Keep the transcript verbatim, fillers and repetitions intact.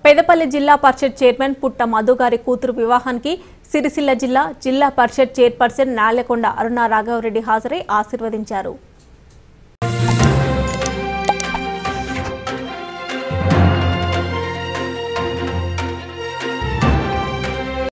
పెదపల్లి జిల్లా పరిషత్ చైర్మన్ పుట్ట మధు గారి కూతురు వివాహానికి సిరిసిల్ల జిల్లా జిల్లా పరిషత్ చైర్పర్సన్ నాలకొండ అరుణ రాఘవరెడ్డి హాజరై ఆశీర్వదించారు.